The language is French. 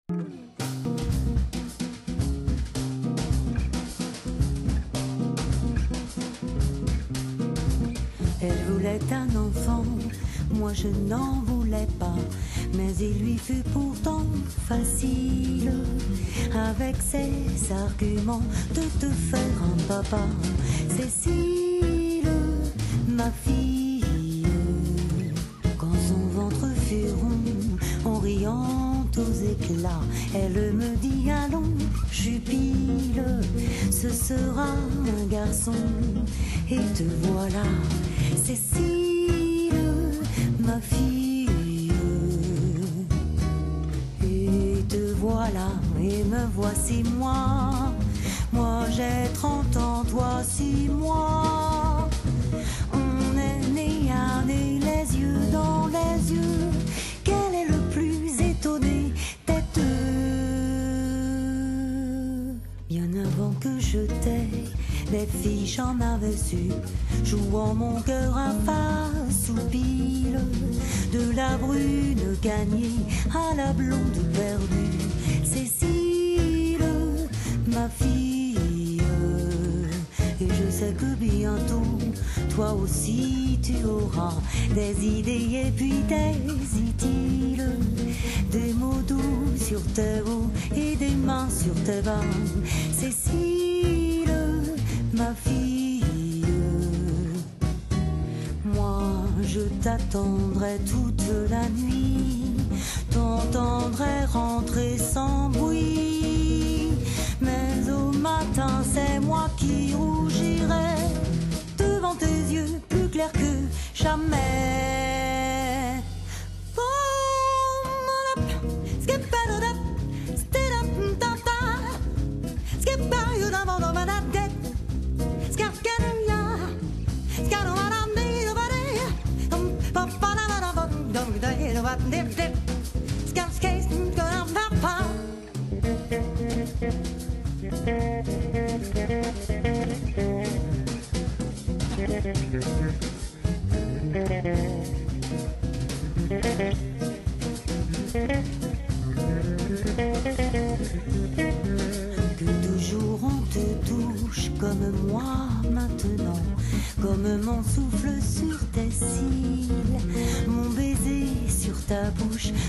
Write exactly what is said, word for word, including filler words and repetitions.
Elle voulait un enfant, moi je n'en voulais pas, mais il lui fut pourtant facile, avec ses arguments, de te faire un papa. Cécile, ma fille, quand son ventre fut rond, en riant aux éclats, elle me dit allons, jubile, ce sera un garçon, et te voilà. Cécile, ma fille, et te voilà, et me voici moi. Moi j'ai trente ans, toi six mois. On est né à nez, les yeux dans les yeux. Quel est le plus étonné, têteux? Bien avant que je t'aie, les filles j'en avais su, jouant mon cœur à face ou pile, de la brune gagnée à la blonde perdue. Cécile, ma fille, et je sais que bientôt, toi aussi tu auras des idées et puis des idylles, des mots doux sur tes hauts et des mains sur tes bas. Cécile, ma fille, moi je t'attendrai toute la nuit, t'entendrai rentrer sans bruit, mais au matin c'est moi qui rougirai devant tes yeux plus clairs que jamais. Que toujours on te touche comme moi maintenant, comme mon souffle sur tes cils, mon baiser sur ta bouche,